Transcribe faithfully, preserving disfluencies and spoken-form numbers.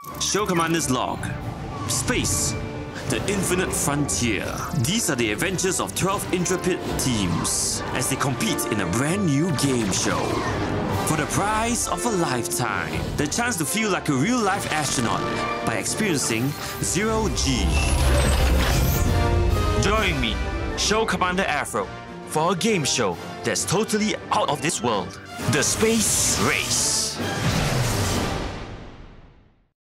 Show Commander's Log. Space, the infinite frontier. These are the adventures of twelve intrepid teams as they compete in a brand new game show. For the prize of a lifetime, the chance to feel like a real-life astronaut by experiencing Zero G. Join me, Show Commander Afro, for a game show that's totally out of this world. The Space Race.